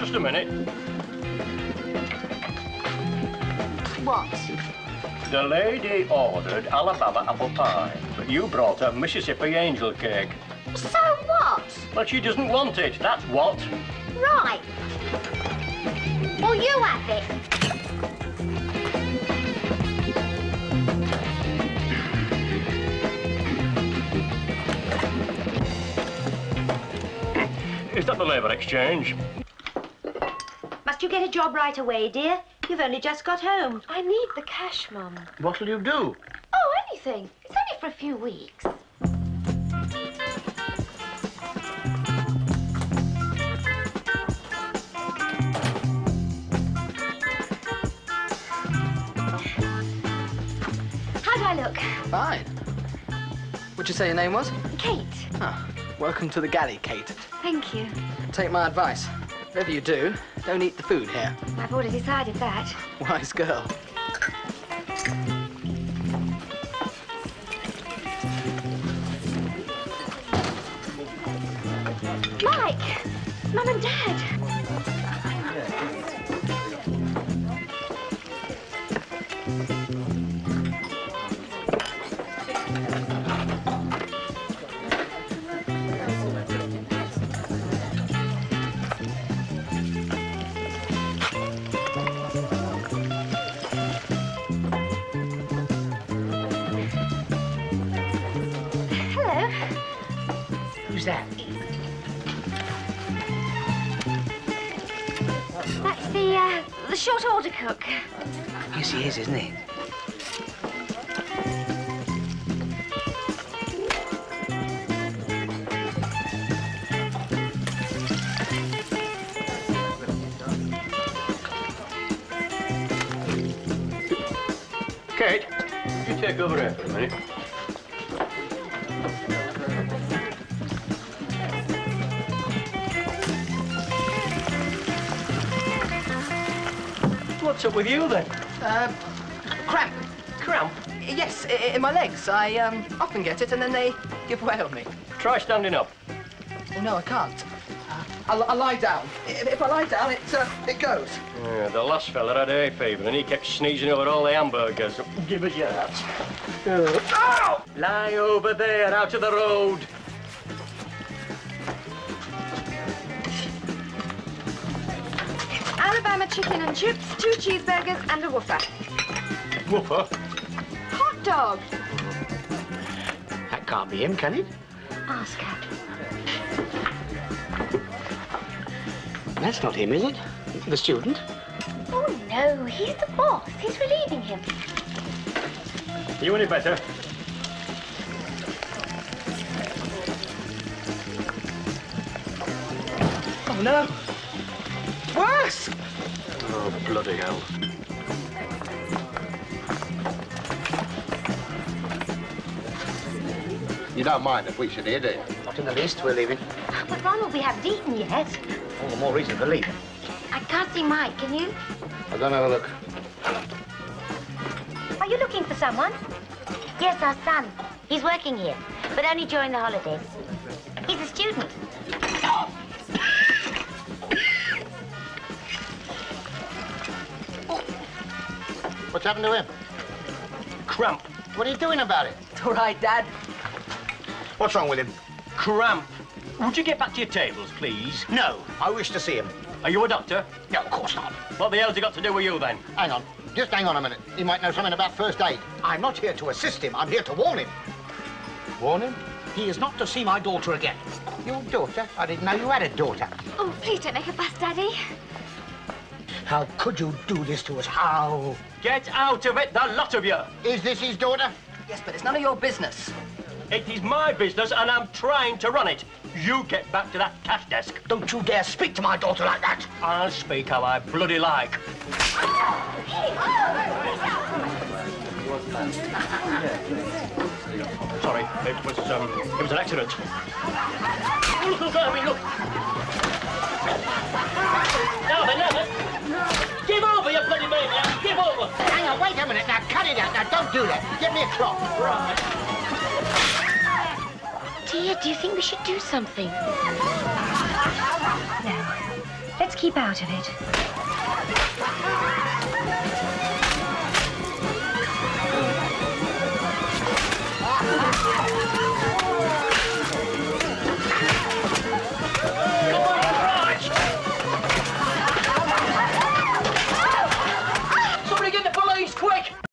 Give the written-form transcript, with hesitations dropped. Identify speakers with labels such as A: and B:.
A: Just a minute.
B: What?
A: The lady ordered Alabama apple pie, but you brought her Mississippi angel cake.
B: So what?
A: But she doesn't want it, that's what.
B: Right. Well, you have it.
A: Is that the labour exchange?
C: Must you get a job right away, dear? You've only just got home.
D: I need the cash, Mum.
A: What'll you do?
D: Oh, anything. It's only for a few weeks.
C: How do I look?
E: Fine. What'd you say your name was?
C: Kate.
E: Ah, welcome to the galley, Kate.
C: Thank you.
E: Take my advice. Whatever you do, don't eat the food here.
C: I've already decided that.
E: Wise girl.
C: Mike! Mum and Dad!
F: Who's that?
C: That's the short order cook.
F: Yes, he is, isn't he?
A: Kate, you take over here for a minute. What's up with you, then?
E: Cramp.
A: Cramp?
E: Yes, in my legs. I often get it and then they give way on me.
A: Try standing up.
E: Oh, no, I can't. I lie down. If I lie down, it goes.
A: Yeah, the last fella had hay fever and he kept sneezing over all the hamburgers. Give us your hat. Ow! Lie over there, out of the road.
C: Alabama chicken and chips, 2 cheeseburgers and a woofer.
A: Woofer?
C: Hot dog.
F: That can't be him, can it?
C: Ask her.
F: That's not him, is it? The student?
C: Oh, no, he's the boss. He's relieving him.
A: You any better?
E: Oh, no. Worse!
A: Oh, bloody hell.
G: You don't mind if we should hear, do you?
F: Not in the least, we're leaving.
C: But, Ronald, we haven't eaten yet.
F: All the more reason for leaving.
C: I can't see Mike, can you?
G: I'll go and have a look.
C: Are you looking for someone? Yes, our son. He's working here, but only during the holidays. He's a student.
G: What's happened to him?
A: Cramp.
G: What are you doing about it?
E: All right, Dad.
G: What's wrong with him?
A: Cramp. Would you get back to your tables, please?
G: No, I wish to see him.
A: Are you a doctor?
G: No, of course not.
A: What the hell's he got to do with you, then?
G: Hang on. Just hang on a minute. He might know something about first aid. I'm not here to assist him. I'm here to warn him. Warn him?
F: He is not to see my daughter again.
G: Your daughter? I didn't know you had a daughter.
C: Oh, please don't make a fuss, Daddy.
G: How could you do this to us? How?
A: Get out of it, the lot of you!
G: Is this his daughter?
E: Yes, but it's none of your business.
A: It is my business and I'm trying to run it. You get back to that cash desk.
F: Don't you dare speak to my daughter like that.
A: I'll speak how I bloody like. Sorry, it was an accident. Look, I mean, look. Now then. Give over, you bloody maniac. Give over.
G: Hang on, wait a minute. Now, cut it out. Now, don't do that. Give me a cloth.
A: Right.
C: Dear, do you think we should do something? No.
D: Let's keep out of it.